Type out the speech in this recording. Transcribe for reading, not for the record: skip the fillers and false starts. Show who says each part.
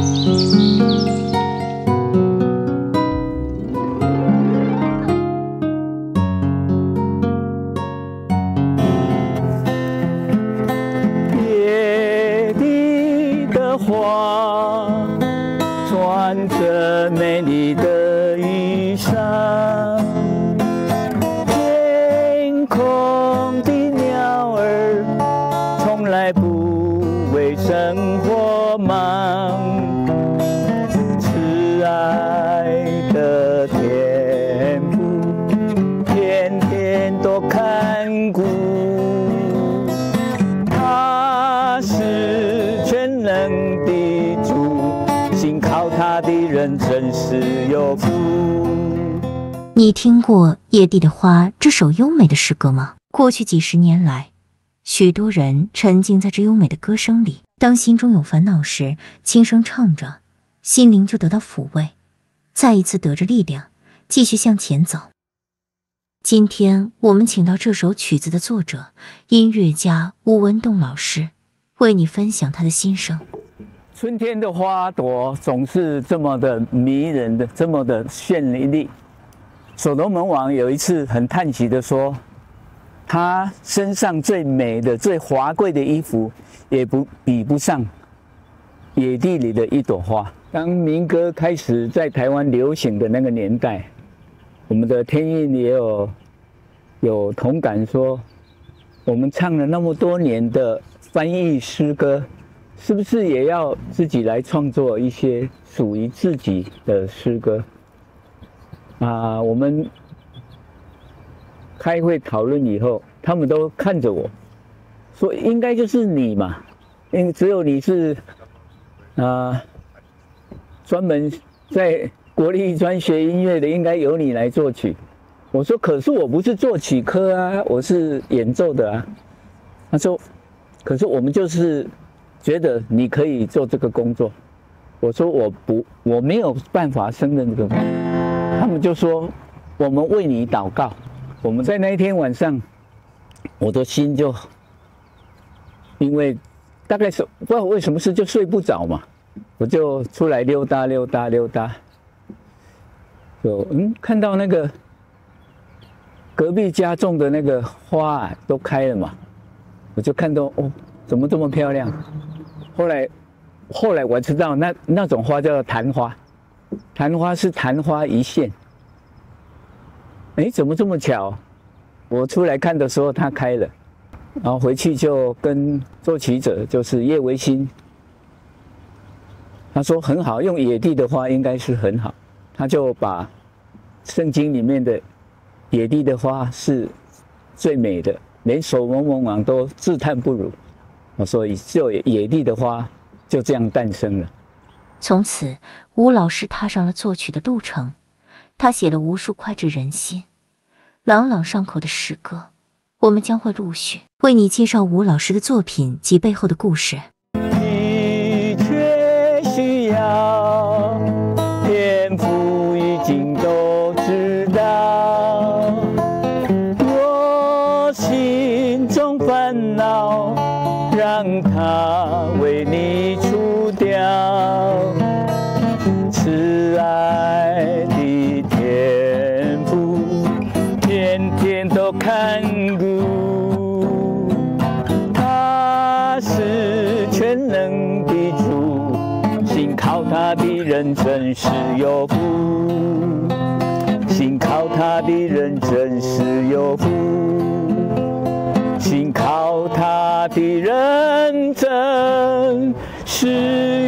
Speaker 1: 野地的花，穿着美丽的衣裳，天空的鸟儿从来不为生活忙，慈爱的天父天天都看顾，他是全能的主，信靠他的人真是有福。
Speaker 2: 你听过《野地的花》这首优美的诗歌吗？过去几十年来，许多人沉浸在这优美的歌声里，当心中有烦恼时，轻声唱着，心灵就得到抚慰，再一次得着力量，继续向前走。今天我们请到这首曲子的作者，音乐家吴文栋老师，为你分享他的心声。
Speaker 1: 春天的花朵总是这么的迷人的，这么的绚丽。所罗门王有一次很叹息的说，他身上最美的、最华贵的衣服，也比不上野地里的一朵花。当民歌开始在台湾流行的那个年代，我们的天韵也有同感说，我们唱了那么多年的翻译诗歌，是不是也要自己来创作一些属于自己的诗歌？我们开会讨论以后，他们都看着我，说应该就是你嘛，因为只有你是专门在国立艺专学音乐的，应该由你来作曲。我说可是我不是作曲科啊，我是演奏的啊。他说可是我们就是觉得你可以做这个工作。我说我没有办法胜任这个工作。他们就说我们为你祷告。我们在那一天晚上，我的心就因为大概是不知道为什么事就睡不着嘛，我就出来溜达，就看到那个隔壁家种的那个花都开了嘛，我就看到怎么这么漂亮？后来我知道那种花叫做昙花，昙花是昙花一现。怎么这么巧？我出来看的时候它开了，然后回去就跟作曲者就是叶维新，他说很好，用野地的花应该是很好，他就把圣经里面的野地的花是最美的，连所罗门王都自叹不如。所以就野地的花就这样诞生了。
Speaker 2: 从此，吴老师踏上了作曲的路程，他写了无数脍炙人心、朗朗上口的诗歌。我们将会陆续为你介绍吴老师的作品及背后的故事。
Speaker 1: 你却需要天父已经都知道，我心中烦恼让他为你除掉，慈爱的天父天天都看顾，他是全能的主，信靠他的人真是有福，信靠他的人真是有福，信靠他的人真是